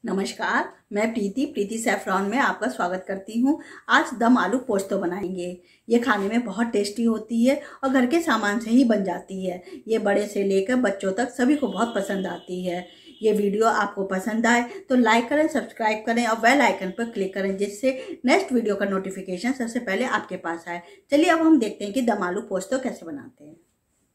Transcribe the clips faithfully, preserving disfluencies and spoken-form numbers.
नमस्कार, मैं प्रीति प्रीति सैफरॉन में आपका स्वागत करती हूँ। आज दम आलू पोस्तो बनाएंगे। ये खाने में बहुत टेस्टी होती है और घर के सामान से ही बन जाती है। ये बड़े से लेकर बच्चों तक सभी को बहुत पसंद आती है। ये वीडियो आपको पसंद आए तो लाइक करें, सब्सक्राइब करें और बेल आइकन पर क्लिक करें, जिससे नेक्स्ट वीडियो का नोटिफिकेशन सबसे पहले आपके पास आए। चलिए अब हम देखते हैं कि दम आलू पोस्तो कैसे बनाते हैं।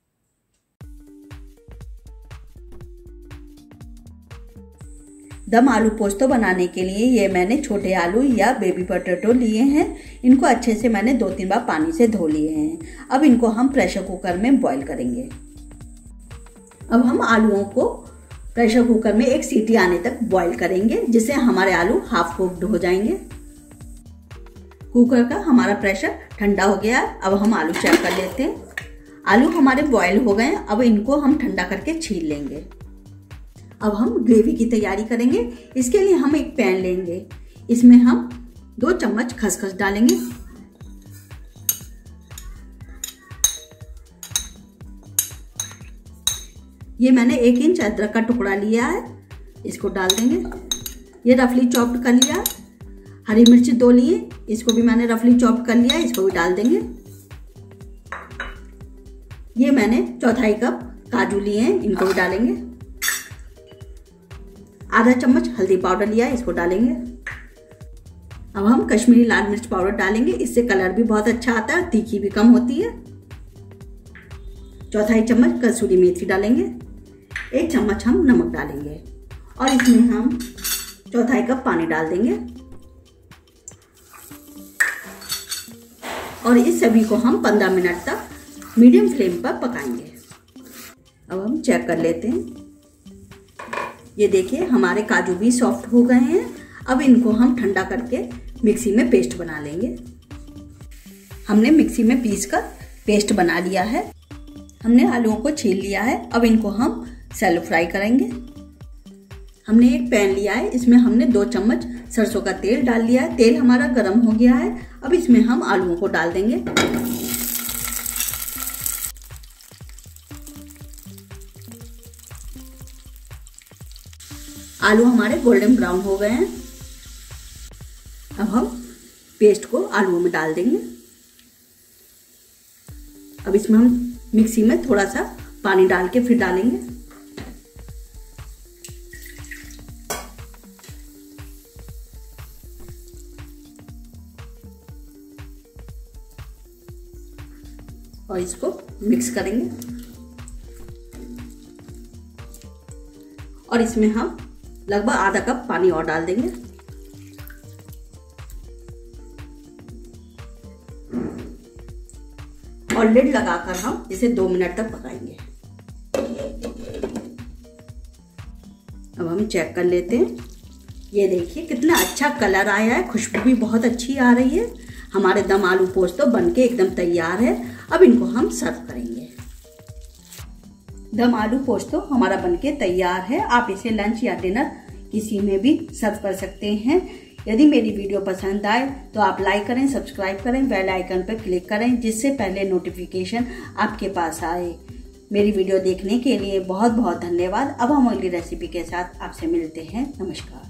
दम आलू पोस्तो बनाने के लिए ये मैंने छोटे आलू या बेबी पोटैटो लिए हैं। इनको अच्छे से मैंने दो तीन बार पानी से धो लिए हैं। अब इनको हम प्रेशर कुकर में बॉईल करेंगे। अब हम आलूओं को प्रेशर कुकर में एक सीटी आने तक बॉईल करेंगे, जिससे हमारे आलू हाफ कुक्ड हो जाएंगे। कुकर का हमारा प्रेशर ठंडा हो गया। अब हम आलू चेक कर लेते हैं। आलू हमारे बॉईल हो गए। अब इनको हम ठंडा करके छील लेंगे। अब हम ग्रेवी की तैयारी करेंगे। इसके लिए हम एक पैन लेंगे। इसमें हम दो चम्मच खसखस डालेंगे। ये मैंने एक इंच अदरक का टुकड़ा लिया है, इसको डाल देंगे। ये रफली चॉप्ड कर लिया। हरी मिर्च दो लिए, इसको भी मैंने रफली चॉप्ड कर लिया, इसको भी डाल देंगे। ये मैंने चौथाई कप काजू लिए हैं, इनको भी डालेंगे। आधा चम्मच हल्दी पाउडर लिया है, इसको डालेंगे। अब हम कश्मीरी लाल मिर्च पाउडर डालेंगे, इससे कलर भी बहुत अच्छा आता है, तीखी भी कम होती है। चौथाई चम्मच कसूरी मेथी डालेंगे। एक चम्मच हम नमक डालेंगे और इसमें हम चौथाई कप पानी डाल देंगे और इस सभी को हम पंद्रह मिनट तक मीडियम फ्लेम पर पकाएंगे। अब हम चेक कर लेते हैं। ये देखिए हमारे काजू भी सॉफ्ट हो गए हैं। अब इनको हम ठंडा करके मिक्सी में पेस्ट बना लेंगे। हमने मिक्सी में पीस कर पेस्ट बना लिया है। हमने आलूओं को छील लिया है। अब इनको हम शैलो फ्राई करेंगे। हमने एक पैन लिया है, इसमें हमने दो चम्मच सरसों का तेल डाल लिया है। तेल हमारा गर्म हो गया है। अब इसमें हम आलूओं को डाल देंगे। आलू हमारे गोल्डन ब्राउन हो गए हैं। अब हम पेस्ट को आलूओं में डाल देंगे। अब इसमें हम मिक्सी में थोड़ा सा पानी डाल के फिर डालेंगे। और इसको मिक्स करेंगे और इसमें हम लगभग आधा कप पानी और डाल देंगे। और लिड लगाकर हम इसे दो मिनट तक पकाएंगे। अब हम चेक कर लेते हैं। ये देखिए कितना अच्छा कलर आया है, खुशबू भी बहुत अच्छी आ रही है। हमारे दम आलू पोस्तो बनके एकदम तैयार है। अब इनको हम सर्व करेंगे। दम आलू पोस्तो हमारा बनके तैयार है। आप इसे लंच या डिनर किसी में भी सर्व कर सकते हैं। यदि मेरी वीडियो पसंद आए तो आप लाइक करें, सब्सक्राइब करें, बेल आइकन पर क्लिक करें, जिससे पहले नोटिफिकेशन आपके पास आए। मेरी वीडियो देखने के लिए बहुत बहुत धन्यवाद। अब हम अगली रेसिपी के साथ आपसे मिलते हैं। नमस्कार।